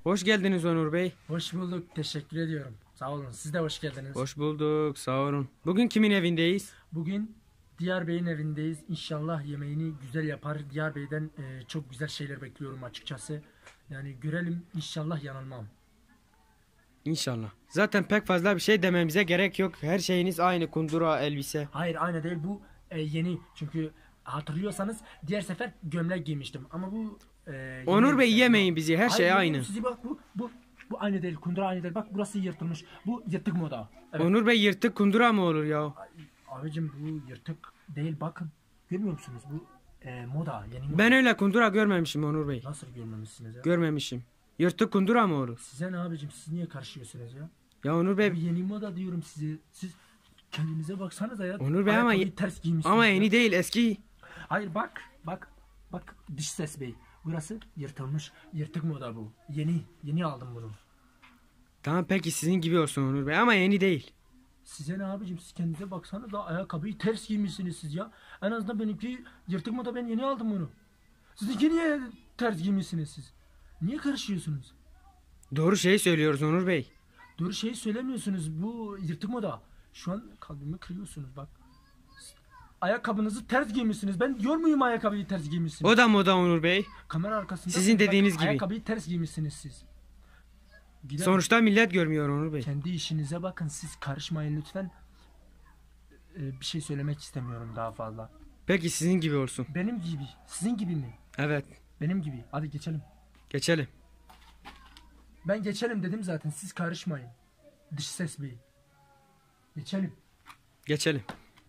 Hoş geldiniz Onur Bey. Hoş bulduk. Teşekkür ediyorum. Sağ olun. Siz de hoş geldiniz. Hoş bulduk. Sağ olun. Bugün kimin evindeyiz? Bugün Diyar Bey'in evindeyiz. İnşallah yemeğini güzel yapar. Diyar Bey'den çok güzel şeyler bekliyorum açıkçası. Yani görelim. İnşallah yanılmam. İnşallah. Zaten pek fazla bir şey dememize gerek yok. Her şeyiniz aynı. Kundura, elbise. Hayır, aynı değil. Bu yeni. Çünkü hatırlıyorsanız diğer sefer gömlek giymiştim. Ama bu Onur Bey yemeyin bizi. Her şey Hayır, aynı. Sizi bak bu aynı değil. Kundura aynı değil. Bak burası yırtılmış. Bu yırtık moda. Evet. Onur Bey yırtık kundura mı olur ya? Abicim bu yırtık değil, bakın. Görmüyor musunuz? Bu moda, yeni moda. Ben öyle kundura görmemişim Onur Bey. Nasıl görmemişsiniz ya? Görmemişim. Yırtık kundura mı olur? Size ne abicim? Siz niye karışıyorsunuz ya? Ya Onur Bey. Bu yeni moda diyorum size. Siz kendinize baksanıza ya. Onur Bey ama ters giymişsiniz. ama ya. yeni değil, eski. Hayır bak dış ses bey. Burası yırtılmış. Yırtık moda bu. Yeni aldım bunu. Tamam peki sizin gibi olsun Onur Bey ama yeni değil. Size ne abicim? Siz kendinize baksanız da ayakkabıyı ters giymişsiniz siz ya. En azından benimki yırtık moda, ben yeni aldım bunu. Sizinki niye ters giymişsiniz siz? Niye karışıyorsunuz? Doğru şeyi söylüyoruz Onur Bey. Doğru şeyi söylemiyorsunuz. Bu yırtık moda. Şu an kalbimi kırıyorsunuz bak. Ayakkabınızı ters giymişsiniz. Ben diyor muyum ayakkabıyı ters giymişsiniz? O da moda Onur Bey. Kamera arkasında Sizin dediğiniz gibi. ayakkabıyı ters giymişsiniz siz. Gidelim. Sonuçta millet görmüyor Onur Bey. Kendi işinize bakın, siz karışmayın lütfen. Bir şey söylemek istemiyorum daha fazla. Peki sizin gibi olsun. Benim gibi. Sizin gibi mi? Evet. Benim gibi. Hadi geçelim. Geçelim. Ben geçelim dedim zaten. Siz karışmayın. Dış ses bey. Geçelim. Geçelim.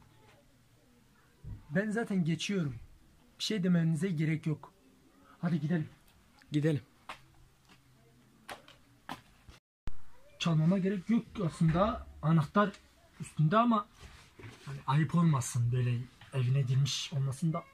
Ben zaten geçiyorum. Bir şey demenize gerek yok. Hadi gidelim. Gidelim. Çalmama gerek yok aslında. Anahtar üstünde ama hani ayıp olmasın, böyle evine girmiş olmasın da.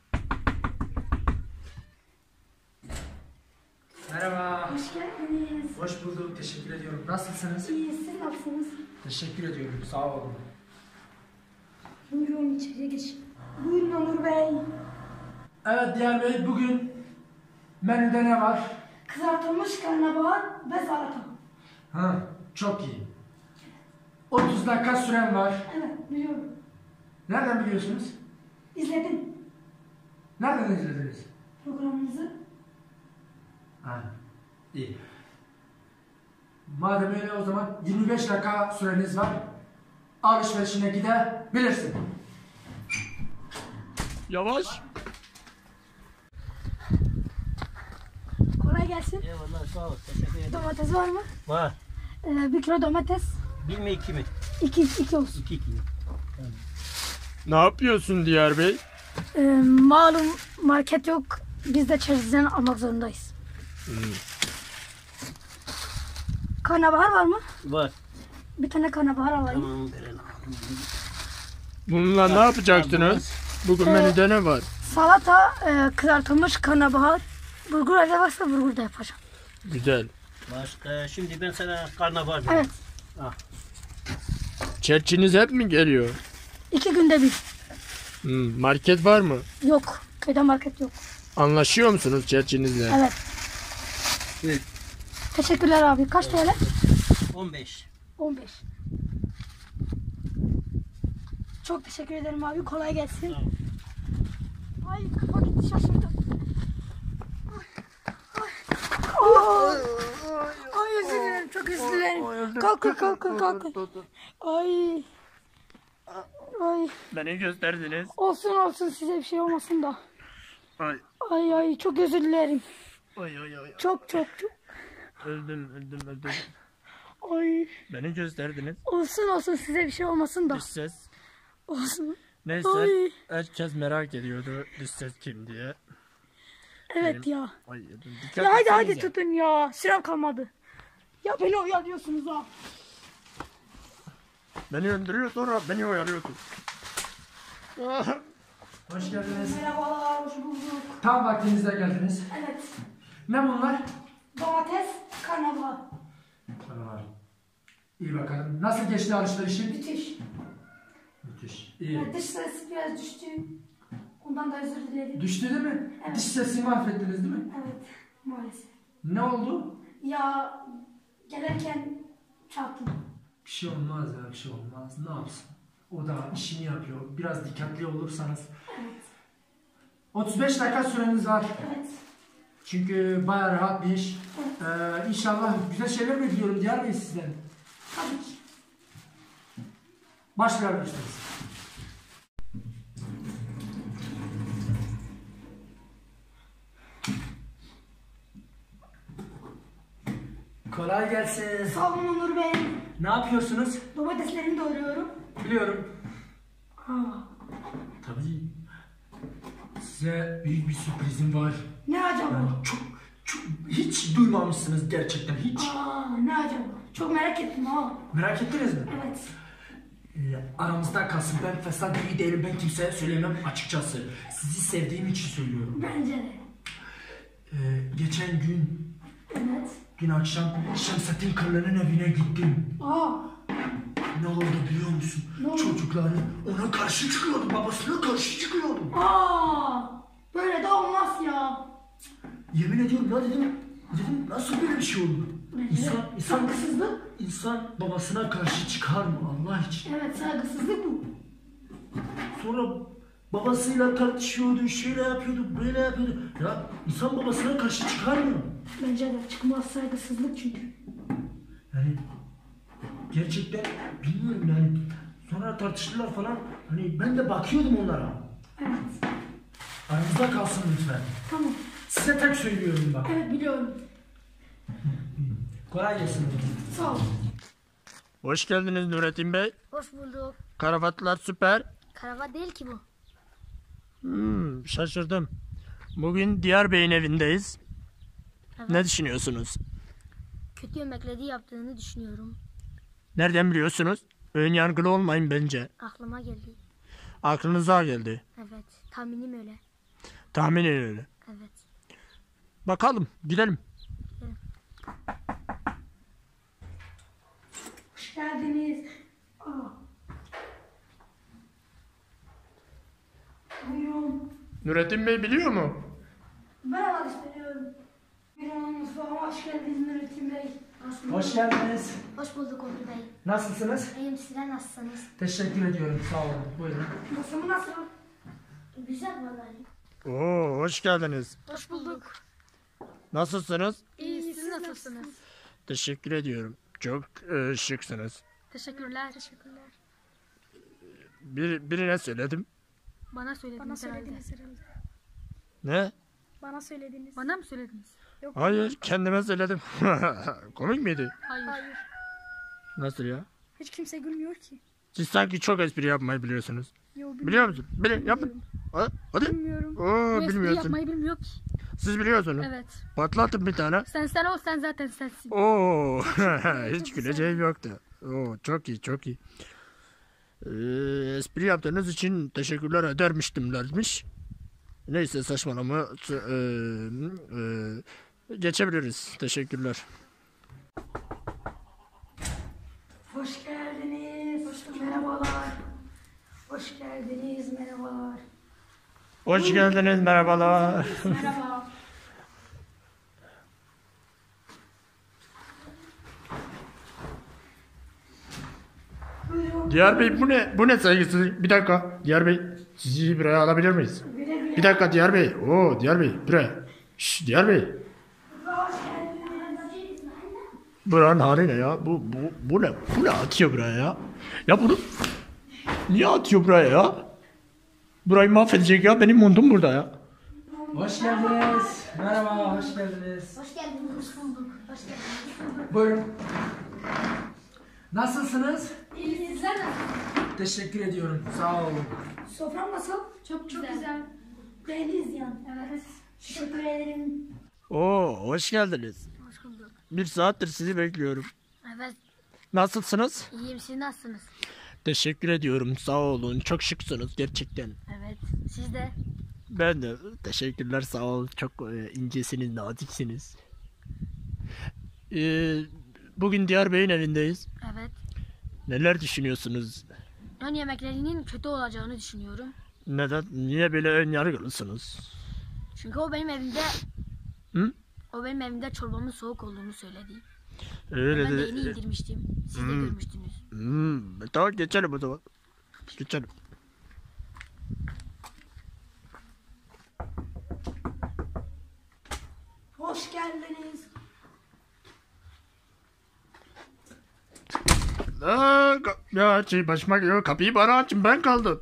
Merhaba. Hoş geldiniz. Hoş bulduk. Teşekkür ediyorum. Nasılsınız? İyi, siz nasılsınız? Teşekkür ediyorum. Sağ olun. Buyurun içeriye geç. Buyurun Onur Bey. Evet Diyar Bey, bugün menüde ne var? Kızartılmış karnabahar ve salata. Ha, çok iyi. 30 dakika süren var. Evet, biliyorum. Nereden biliyorsunuz? İzledim Nereden izlediniz? programınızı. Ha, iyi. Madem öyle, o zaman 25 dakika süreniz var. Alışverişine gidebilirsin. Yavaş. Kolay gelsin. Eyvallah, sağ ol. Teşekkür ederim. Domates var mı? Var. 1 kilo domates. 1 mi 2 mi? 2 olsun. 2 kilo. Ne yapıyorsun Diyar Bey? Malum market yok. Biz de çarşıdan almak zorundayız. Karnabahar var mı? Var. Bir tane karnabahar alayım. Tamam, verelim. Bununla ne yapacaksınız? Bugün menüde ne var? Salata, kızartılmış karnabahar. Bulgur evde varsa bulgur da yapacağım. Güzel. Başka, şimdi ben sana karnabahar vereyim. Evet. Çerçiniz hep mi geliyor? 2 günde bir. Market var mı? Yok. Köyde market yok. Anlaşıyor musunuz çerçinizle? Evet. Evet. Teşekkürler abi. Kaç TL? 15. 15. Çok teşekkür ederim abi. Kolay gelsin. Tamam. Ay kafa gitti, şaşırdım. Ay. Ay özür dilerim. Çok özür dilerim. Kalkın. Ay. Ay. Beni gösterdiniz. Olsun size bir şey olmasın da. Ay. Ay çok özür dilerim. Ay. Çok. Öldüm. Ay. Beni gösterdiniz. Olsun size bir şey olmasın da. Dış ses. Olsun. Neyse. Ay. Herkes merak ediyordu dış ses kim diye. Evet ya. Ay. Ya hadi tutun ya. Sürem kalmadı. Ya beni oyalıyorsunuz ha. Beni öldürüyor, sonra beni oyalıyorsun. Hoş geldiniz. Merhabalar, hoş bulduk. Tam vaktinizde geldiniz. Evet. Ne bunlar? Domates, karnabahar. Var. İyi bakalım. Nasıl geçti alışverişin? Müthiş. Müthiş. İyi. Dış ses biraz düştü. Ondan da özür dilerim. Düştü değil mi? Evet. Dış sesi mahvettiniz değil mi? Evet, maalesef. Ne oldu? Ya gelirken çarptım. Bir şey olmaz ya, bir şey olmaz. Ne yapsın? O da işini yapıyor. Biraz dikkatli olursanız. Evet. 35 dakika süreniz var. Evet. Çünkü bayağı rahat bir iş. İnşallah güzel şeyler bekliyorum Diyar Bey sizden. Tabii ki. Başlayabilirsiniz. Kolay gelsin. Sağ olun Onur Bey. Ne yapıyorsunuz? Domateslerimi doğruyorum. Biliyorum. Ha. Tabii. Size büyük bir sürprizim var. Ne acaba? Çok hiç duymamışsınız gerçekten hiç. Ne acaba? Çok merak ettim ha. Merak ettiniz mi? Evet. Aramızda kalsın. Ben fesat biri değilim. Ben kimseye söylemem açıkçası. Sizi sevdiğim için söylüyorum. Bence de. Geçen gün Evet. dün akşam Şemsettin Kırlı'nın evine gittim. Ne oldu biliyor musun? Ne oldu? Çocukları ona karşı çıkıyordu. Babasına karşı çıkıyordu. Böyle de olmaz ya. Yemin ediyorum ya dedim nasıl böyle bir şey oldu? İnsan Saygısızlık. İnsan babasına karşı çıkar mı Allah için? Evet, saygısızlık bu. Sonra babasıyla tartışıyordu, şöyle yapıyordu, böyle yapıyordu. Ya insan babasına karşı çıkar mı? Bence de çıkmaz, saygısızlık çünkü. Yani gerçekten bilmiyorum yani. Sonra tartıştılar falan. Hani ben de bakıyordum onlara. Evet. Aramızda kalsın lütfen. Tamam. Size tek söylüyorum bak. Evet, biliyorum. Kolay gelsin. Sağ ol. Hoş geldiniz Nurettin Bey. Hoş bulduk. Kravatlar süper. Kravat değil ki bu. Şaşırdım. Bugün Diyar Bey'in evindeyiz. Evet. Ne düşünüyorsunuz? Kötü yemekleriyle yaptığını düşünüyorum. Nereden biliyorsunuz? Ön yargılı olmayın bence. Aklıma geldi. Aklınıza geldi. Evet. Tahminim öyle. Tahminen öyle. Evet. Bakalım gidelim. Hoş geldiniz. Buyurun. Nurettin Bey biliyor mu? Ben alış veriyorum. Buyurun mutfağıma hoş geldiniz Nurettin Bey. Hoş geldiniz. Hoş bulduk Onur Bey. Nasılsınız? İyiyim, sizler nasılsınız? Teşekkür ediyorum. Sağ olun. Buyurun. Nasıl nasıl? Güzel vallahi. Oo, hoş geldiniz. Hoş bulduk. Nasılsınız? İyi, siz nasılsınız? Teşekkür ediyorum. Çok şıksınız. Teşekkürler. Teşekkürler. Birine söyledim. Bana söylediniz herhalde. Ne? Bana söylediniz. Bana mı söylediniz? Hayır, kendime söyledim. Komik miydi? Hayır. Nasıl ya? Hiç kimse gülmüyor ki. Siz sanki çok espri yapmayı biliyorsunuz. Yo, Biliyor musun? Yapın. Hadi. bilmiyorum. Oo, Bu espri bilmiyorsun. yapmayı bilmiyor ki. Siz biliyorsunuz. Evet. Patlatın bir tane. Sen ol, sen zaten sensin. Oo, hiç güleceğim yoktu. Oo, çok iyi, çok iyi. Espri yaptığınız için teşekkürler edermiştimlermiş. Neyse saçmalama. Geçebiliriz. Teşekkürler. Hoş geldiniz. Merhabalar. Hoş geldiniz. Merhabalar. Hoş geldiniz, merhabalar. Merhaba. Buyurun. Diyar Bey bu ne saygısızlık? Bir dakika. Diyar Bey sizi buraya alabilir miyiz? Güle güle. Bir dakika Diyar Bey. Oo Diyar Bey buraya. Şşş Diyar Bey. Hoş geldiniz. Buranın hali ne ya? Bu ne? Bu ne atıyor buraya ya? Ya bunu niye atıyor buraya ya? Burayı mahvedecek ya. Benim montum burada ya. Hoş geldiniz. Merhaba, hoş geldiniz. Hoş geldiniz. Hoş bulduk. Hoş geldiniz. Buyurun. Nasılsınız? İyi, sizler nasıl? Teşekkür ediyorum. Sağ olun. Sofram nasıl? Çok güzel. Beğendiniz yani. Evet. Teşekkür ederim. Oo hoş geldiniz. Hoş bulduk. Bir saattir sizi bekliyorum. Evet. Nasılsınız? İyiyim, siz nasılsınız? Teşekkür ediyorum. Sağ olun. Çok şıksınız gerçekten. Evet. Siz de? Ben de teşekkürler sağ olun. Çok incesiniz, naziksiniz. Bugün Diyar Bey'in evindeyiz. Evet. Neler düşünüyorsunuz? Ön yemeklerinin kötü olacağını düşünüyorum. Neden? Niye böyle ön yargılısınız? Çünkü o benim evimde... Hı? O benim evimde çorbamın soğuk olduğunu söyledi. Öyle Ben de dedi. yeni indirmiştim. Siz de görmüştünüz. Tamam geçelim o zaman. Geçelim. Hoş geldiniz. Ya açayım başıma geliyor. Kapıyı bana açın, ben kaldım.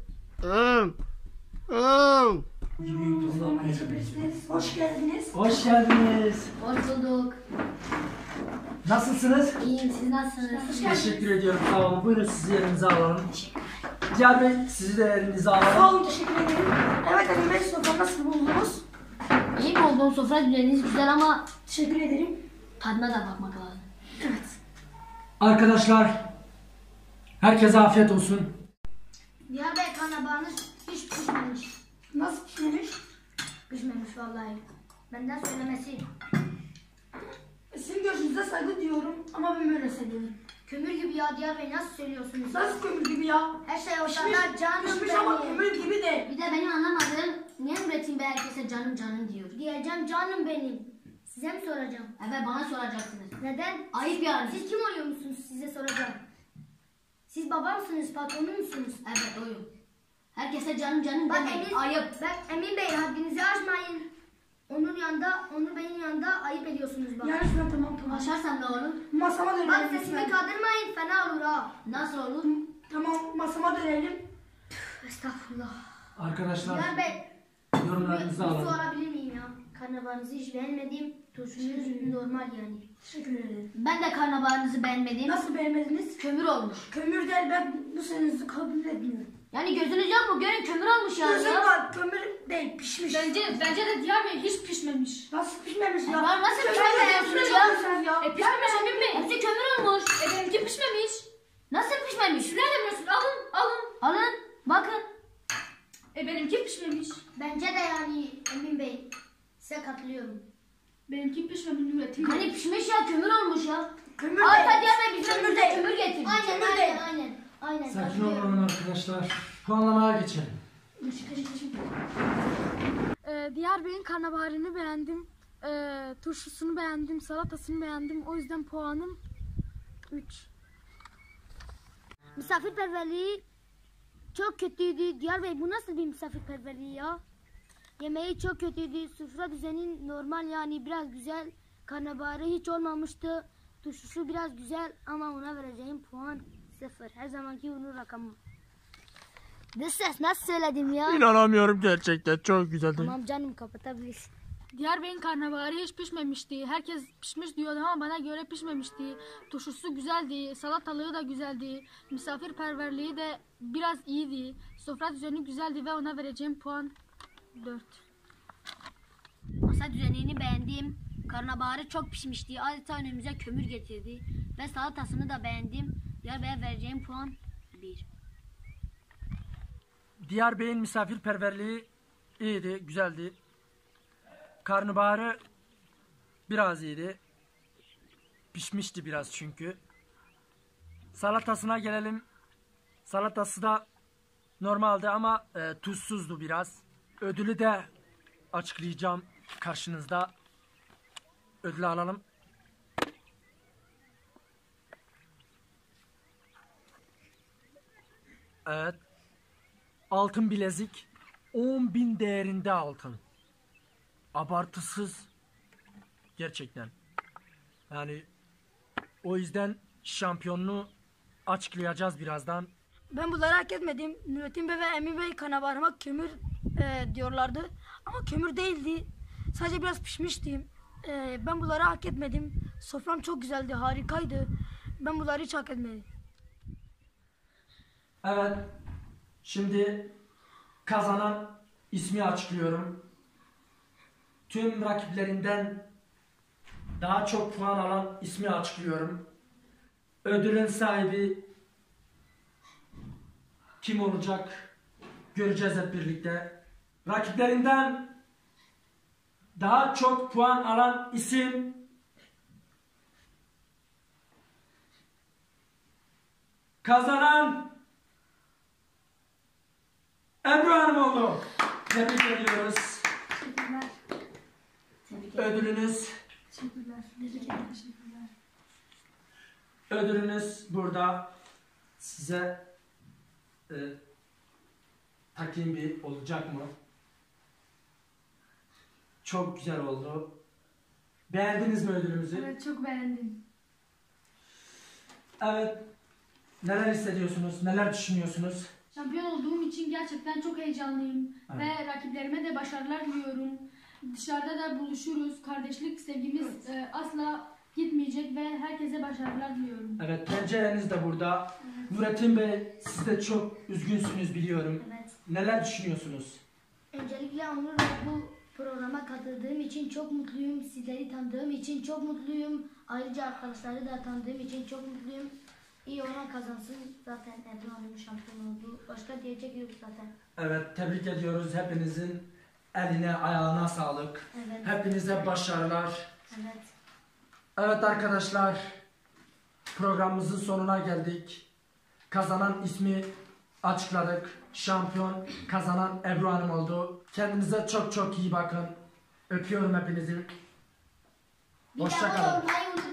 Hoş geldiniz. Hoş geldiniz. Hoş bulduk. Nasılsınız? İyiyim, siz nasılsınız? Teşekkür ediyorum. Sağ olun. Buyurun sizi yerinize alalım. Diyar Bey sizi de yerinize Sağ alalım. olun, teşekkür ederim. Evet Emin Bey, sofra nasıl buldunuz? İyi mi olduğun sofra düzeniniz güzel ama Teşekkür ederim. tadına da bakmak lazım. Evet. Arkadaşlar herkese afiyet olsun. Diyar Bey karnabaharınız hiç pişmemiş. Nasıl pişmemiş? Pişmemiş vallahi. Benden söylemesi. Sizin görüşünüze saygı duyuyorum ama ben böyle seviyorum. Kömür gibi ya Diyar Bey nasıl söylüyorsunuz? Nasıl kömür gibi ya? Her şey Pişmiş, ortada canım pişmiş ama benim. kömür gibi de. Bir de benim anlamadığım niye Nurettin Bey herkese canım canım diyor? Diyeceğim canım benim. Size mi soracağım? Evet bana soracaksınız. Neden? Ayıp yani. Siz kim oluyor musunuz size soracağım. Siz baba mısınız, patronu musunuz? Evet oyum. Herkese canım canım demeyin. Ayıp. Bak Emin Bey haddinizi aşmayın. Onun yanında, onu benim yanında ayıp ediyorsunuz bak. Yani şuna tamam. Aşarsam ne olur? Masama Bak dönelim sesimi lütfen. kaldırmayın fena olur ha. Nasıl olur? Tamam, masama dönelim. Estağfurullah. Arkadaşlar Diyar Bey. yorumlarınızı Bir su alalım. alabilir miyim ya? Karnabaharınızı hiç beğenmedim. Turşunuz normal yani. Teşekkür ederim. Ben de karnabaharınızı beğenmedim. Nasıl beğenmediniz? Kömür olmuş. Kömür değil, ben bu senenizi kabul etmiyorum. Yani gözünüz yok mu? Görün kömür olmuş yani Gözüm ya. var, kömür değil, pişmiş. Bence de Diyar Bey hiç pişmemiş. Nasıl pişmemiş ya? Var nasıl Kömür pişmemiş diyorsunuz diyorsunuz ya? ya? Pişmemiş Emin Bey. Hepsi kömür olmuş. Benimki pişmemiş. Nasıl pişmemiş? Şuraya demiyorsun. Alın. Alın bakın. Benimki pişmemiş. Bence de yani Emin Bey. Size katılıyorum. Benimki pişmemiş Nurettin Bey. Hani pişmiş ya kömür olmuş ya. Kömür Ay değil. hadi ya biz Kömür kömür değil. kömür getirdik. Aynen Kömür değil. aynen. Sakin katılıyorum. olun arkadaşlar. Puanlamaya geçelim. Diyar Bey'in karnabaharını beğendim. Turşusunu beğendim. Salatasını beğendim. O yüzden puanım 3. Misafirperverliği çok kötüydü. Diyar Bey bu nasıl bir misafirperverliği ya? Yemeği çok kötüydü. Sofra düzeni normal yani biraz güzel. Karnabaharı hiç olmamıştı. Turşusu biraz güzel ama ona vereceğim puan 0. Her zamanki onun rakamı. Dış ses nasıl söyledim ya? İnanamıyorum gerçekten, çok güzeldi. Tamam canım kapatabilirsin. Diyar Bey'in karnabaharı hiç pişmemişti. Herkes pişmiş diyordu ama bana göre pişmemişti. Turşusu güzeldi. Salatalığı da güzeldi. Misafirperverliği de biraz iyiydi. Sofra düzeni güzeldi ve ona vereceğim puan 4. Masa düzenini beğendim. Karnabaharı çok pişmişti. Adeta önümüze kömür getirdi. Ve salatasını da beğendim. Diyar Bey'e vereceğim puan 1. Diyar Bey'in misafirperverliği iyiydi, güzeldi. Karnabaharı biraz iyiydi. Pişmişti biraz çünkü. Salatasına gelelim. Salatası da normaldi ama tuzsuzdu biraz. Ödülü de açıklayacağım karşınızda. Ödülü alalım. Evet. Altın bilezik. 10.000 değerinde altın. Abartısız. Gerçekten. Yani o yüzden şampiyonluğu açıklayacağız birazdan. Ben bunları hak etmedim. Nurettin Bey ve Emin Bey karnabaharıma kömür diyorlardı. Ama kömür değildi. Sadece biraz pişmişti. Ben bunları hak etmedim. Sofram çok güzeldi, harikaydı. Ben bunları hiç hak etmedim. Evet. Şimdi kazanan ismi açıklıyorum. Tüm rakiplerinden daha çok puan alan ismi açıklıyorum. Ödülün sahibi kim olacak? Göreceğiz hep birlikte. Rakiplerinden daha çok puan alan isim kazanan Ebru Hanım oldu. Tebrik ediyoruz. Ödülünüz Teşekkürler. Ödülünüz burada. Size takayım bir, olacak mı? Çok güzel oldu. Beğendiniz mi ödülümüzü? Evet, çok beğendim. Evet. Neler hissediyorsunuz? Neler düşünüyorsunuz? Şampiyon olduğum için gerçekten çok heyecanlıyım. Evet. Ve rakiplerime de başarılar diliyorum. Dışarıda da buluşuruz. Kardeşlik sevgimiz asla gitmeyecek ve herkese başarılar diliyorum. Evet, pencereniz de burada. Nurettin Bey, siz de çok üzgünsünüz biliyorum. Evet. Neler düşünüyorsunuz? Öncelikle Onur'la bu programa katıldığım için çok mutluyum. Sizleri tanıdığım için çok mutluyum. Ayrıca arkadaşları da tanıdığım için çok mutluyum. İyi olan kazansın. Zaten Ebru Hanım şampiyon oldu. Başka diyecek yok zaten. Evet, tebrik ediyoruz. Hepinizin eline, ayağına sağlık. Evet. Hepinize başarılar. Evet. Evet arkadaşlar, programımızın sonuna geldik. Kazanan ismi açıkladık. Şampiyon kazanan Ebru Hanım oldu. Kendinize çok çok iyi bakın. Öpüyorum hepinizi. Bir Hoşça de abone kalın. olmayı unutmayın.